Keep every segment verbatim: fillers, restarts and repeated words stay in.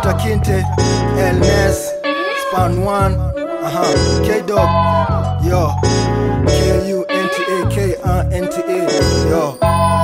Doctor Kinte, L-Ness, Span one, uh-huh, K-Dog, yo, K U N T A, K N T A, yo.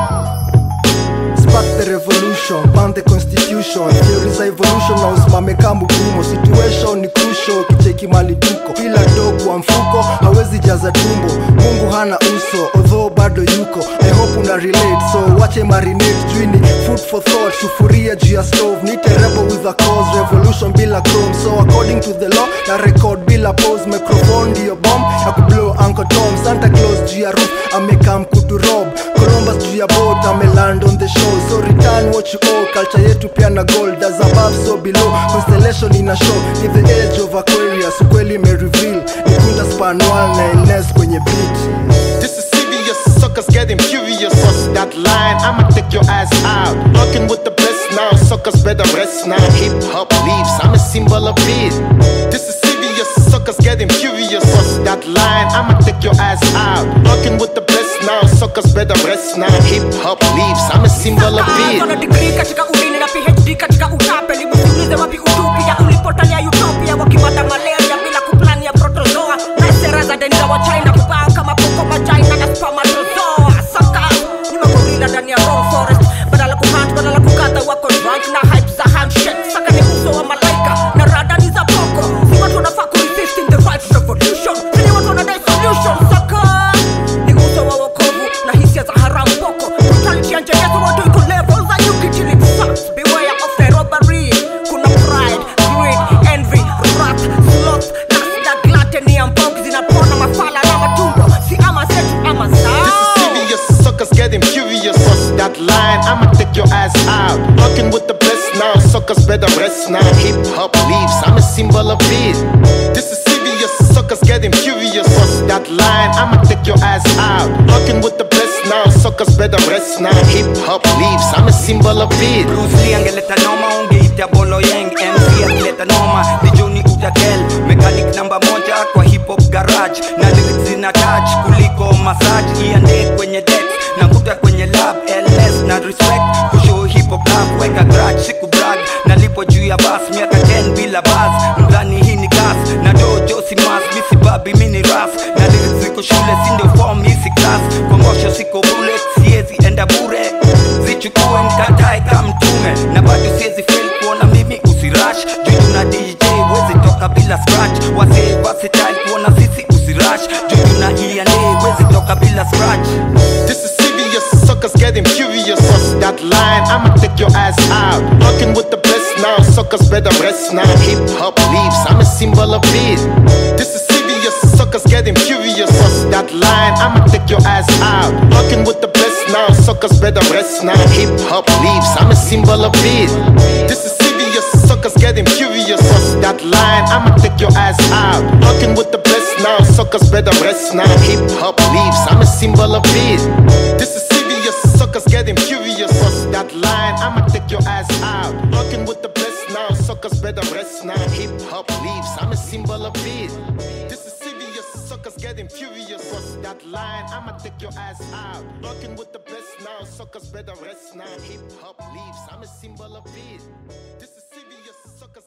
Spark the revolution, ban the constitution, theories of evolution na usimame kama gumo. Situation ni crucial, kicheki mali tuko bila dogo wa mfuko, hawezi jaza tumbo. Mungu hana uso, although bado yuko. I hope una relate, so wache marinate. Juini, food for thought, sufuria juu ya stove. Nite rebel with a cause, revolution bila chrome. So according to the law, na record bila pause. Microphone ndiyo bomb, ya kublow Uncle Tom. Santa Claus juu ya roof, ameka mkutu rob. Columbus juu ya boat, ameland on the show. So return what you owe, culture yetu pia na gold. As above so below, constellation in a show. Ni the age of Aquarius, ukweli me reveal. Nikunda Span one na L-Ness kwenye beat. This is serious, suckers getting furious. What's that line? I'ma take your ass out. Rockin' with the best now, suckers better rest now. Hip hop leaves, I'm a symbol of it. This is serious, suckers getting furious. What's that line? I'ma take your ass out. Rockin' with the best now, suckers better rest now. Hip hop leaves, I'm a symbol of it. Kuna degree katika udini na P H D katika utape. Libutulize wapi utopia, ulipotania utopia. Wakimata malaria bila kuplania protozoa. Na sera za deni za wa China kubao kama poko majina na spermatozoa. Saka, ni magorila ndani ya wrong forest. Badala kuhunt, badala kukata wako drunk na hype za handshake. Saka ni uso wa malaika na rada ni za poko. Si watu wanafaa kuresist in the right revolution. Si watu wanadai solution. Saka, ni uso wa wokovu na hisia za haram poko. Brutality ya njenyezo watu iko level za yuki till it sucks. Beware of the robbery. Kuna pride, greed, envy, wrath, sloth, lust na gluttony and bugs zinapona mafala na matumbo. Si ama zetu ama zao. This is serious, suckers getting furious. What's that line? I'ma take your ass out. Rockin' with the best now, suckers better rest now. Hip hop leaves, I'm a symbol of it. This is serious, suckers getting furious. What's that line? I'ma take your ass out. Rockin' with the best now, suckers better rest now. Hip hop leaves, I'm a symbol of it. Bruce Lee angeleta noma, ungeita Bolo Yang. M C akileta noma, ni Johnny Utakel. Mechanic namba moja kwa hip hop garage. Na lyrics zina touch kuliko massage. Iande kwenye decks, na kuta kwenye lab. L-Ness na respect, kushow hip hop love. Weka grudge, siku brag. Na lipo juu ya bass, miaka ten bila buzz. Mdhani hii ni gas, na dojo si mas. Misi babi, mini ras. Na lyrics ziko shule, sindo form, hisi class. Kwa ngosho siko bullet, siezi enda bure. Zichukue mkatae kamtume. Na bado siezi fail kuona mimi usirash. Juju na D J, wezi toka bila scratch. Wase versatile kuona sisi usirash. Juju na iane, wezi toka bila scratch. This is serious, suckers getting furious. What's that line? I'ma take your ass out. Rockin' with the best now, suckers better rest now. Hip hop leaves, I'm a symbol of it. This is serious, suckers getting furious. What's that line? I'ma take your ass out. Rockin' with the best now, suckers better rest now. Hip hop leaves, I'm a symbol of it. This is serious, suckers getting furious. What's that line? I'ma take your ass out. Rockin' with the best now, suckers better rest now. Hip hop leaves, I'm a symbol of it. This is serious, suckers getting furious. What's that line? I'ma take your ass out. Rockin' with the best now, suckers better rest now. Hip hop leaves, I'm a symbol of it. This is serious, suckers getting furious. What's that line? I'ma take your ass out. Rockin' with the best now, suckers better rest now. Hip hop leaves, I'm a symbol of it. This is serious, suckers